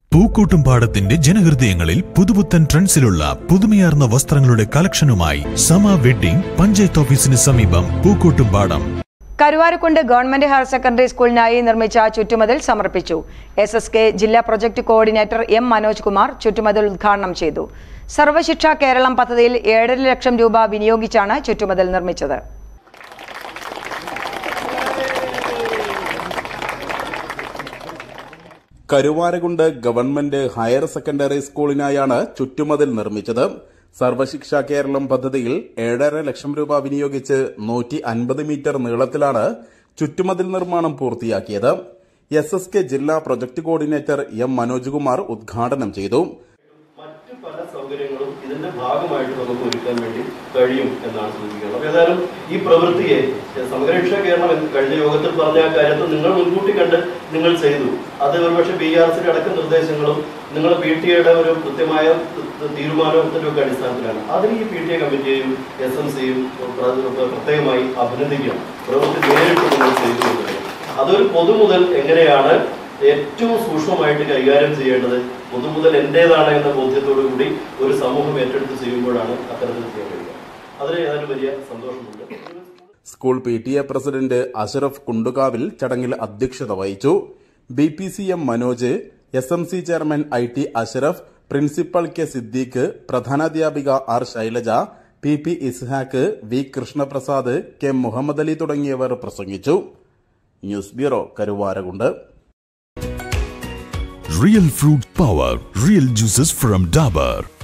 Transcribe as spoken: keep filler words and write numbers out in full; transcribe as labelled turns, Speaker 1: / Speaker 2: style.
Speaker 1: പൂക്കോട്ടുംപാടത്തിന്റെ ജനഹൃദയങ്ങളിൽ പുതുപുത്തൻ ട്രെൻഡ്സിലുള്ള പുതുമയാർന്ന വസ്ത്രങ്ങളുടെ കളക്ഷനുമായി സമ വെഡ്ഡിംഗ് പഞ്ചായത്ത് ഓഫീസിന് സമീപം Pookkottumpadam.
Speaker 2: Karuvarakundu government higher secondary സ്കൂളിനായി നിർമ്മിച്ച ചുറ്റുമതിൽ സമർപ്പിച്ചു. എസ് എസ് കെ ജില്ലാ project coordinator M Manoj Kumar ചുറ്റുമതിൽ ഉദ്ഘാടനം ചെയ്തു. സർവശിക്ഷ കേരളം പദ്ധതിയിൽ ഏഴര ലക്ഷം രൂപ വിനിയോഗിച്ചാണ് ചുറ്റുമതിൽ നിർമ്മിച്ചത്.
Speaker 3: കരുവാരക്കുണ്ട് ഗവൺമെന്റ് ഹയർ സെക്കൻഡറി സ്കൂളിനായാണ് ചുറ്റുമതിൽ നിർമ്മിച്ചത്. സർവശിക്ഷ കേരളം പദ്ധതിയിൽ ഏഴര ലക്ഷം രൂപ വിനിയോഗിച്ച് നൂറ്റി അൻപത് മീറ്റർ നീളത്തിലാണ് ചുറ്റുമതിൽ നിർമ്മാണം പൂർത്തിയാക്കിയത്. എസ് എസ് കെ ജില്ലാ project coordinator M Manoj Kumar ഉദ്ഘാടനം ചെയ്തു.
Speaker 4: മറ്റു പല സൗകര്യങ്ങളും ഇതിന്റെ ഭാഗമായിട്ട് നമുക്ക് ഒരുക്കാൻ വേണ്ടി കഴിയും എന്നാണ് സൂചിപ്പിക്കുന്നത്. അപ്പോൾ ഏതായാലും ഈ പ്രവൃത്തിയെ സമഗ്രരക്ഷ കേരളം കഴിഞ്ഞ യോഗത്തിൽ പറഞ്ഞ ആ കാര്യത്തിൽ നിങ്ങൾ മുൻകൂട്ടി കണ്ട് നിങ്ങൾ ചെയ്തു. അത് ഒരുപക്ഷെ ബി ആർ സിയുടെ അടക്കം നിർദ്ദേശങ്ങളും നിങ്ങൾ പി ടി എയുടെ ഒരു കൃത്യമായ തീരുമാനത്തിന്റെ ഒക്കെ അടിസ്ഥാനത്തിലാണ്. അതിന് ഈ പി ടി എ കമ്മിറ്റിയെയും എസ് എം സിയും പ്രത്യേകമായി അഭിനന്ദിക്കണം. പ്രവൃത്തി നേരിട്ട് നിങ്ങൾ ചെയ്തു. അതൊരു പൊതുമുതൽ എങ്ങനെയാണ് ഏറ്റവും സൂക്ഷ്മമായിട്ട് കൈകാര്യം ചെയ്യേണ്ടത്, പൊതുമുതൽ എന്റേതാണ് എന്ന ബോധ്യത്തോടു കൂടി ഒരു സമൂഹം ഏറ്റെടുത്ത് ചെയ്യുമ്പോഴാണ് അത്തരത്തിൽ ചെയ്യാൻ കഴിയുക. അതിന് ഏതായാലും വലിയ സന്തോഷമുണ്ട്.
Speaker 3: School P T A president Ashraf Kundukavil ചടങ്ങിൽ അധ്യക്ഷത വഹിച്ചു. B P C M Manoj, S M C chairman I T Ashraf, principal K Siddique, പ്രധാനാധ്യാപിക R Shailaja, P P Ishaq, V Krishnaprasad, K Muhammad Ali തുടങ്ങിയവർ പ്രസംഗിച്ചു. News bureau, Karuvarakundu.
Speaker 1: Real fruit power, real juices from Dabur.